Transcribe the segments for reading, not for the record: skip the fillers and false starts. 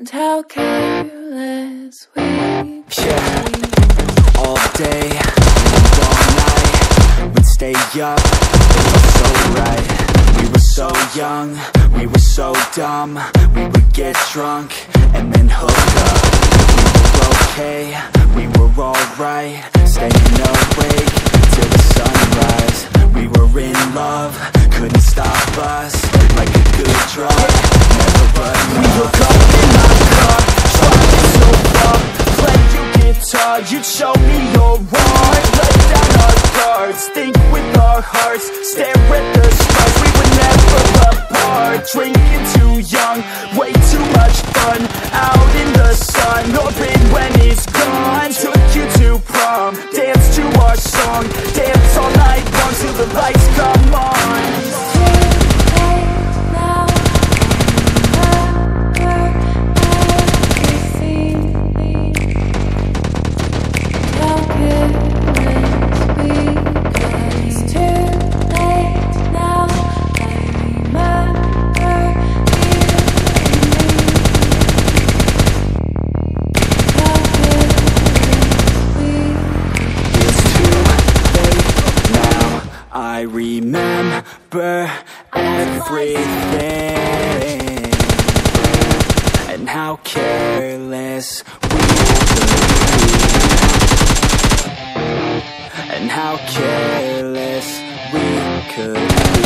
and how careless we Yeah, all day and all night, we'd stay up, it was so right. We were so young, we were so dumb, we would get drunk and then hook up. We were okay, we were alright, staying awake till the sunrise. We were in love, couldn't stop us, like a good drug, never enough. We woke up in my car, driving so far, play your guitar, you'd show me your art. Lay down our cards, think with our hearts, stare at the stars, we were never apart. Drinking too young, way too much fun, out in the sun, orbit when it's gone. Took you to prom, dance to our song, dance all night long till the lights come on. I remember everything and how careless we could be, and how careless we could be,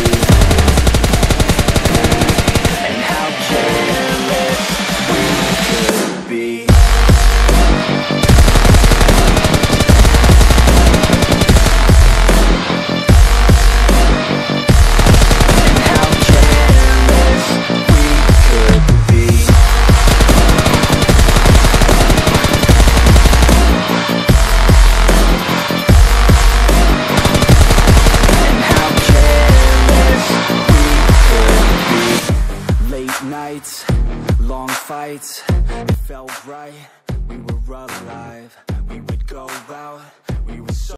and how careless we could be. Nights, long fights, it felt right, we were alive, we would go out, we were so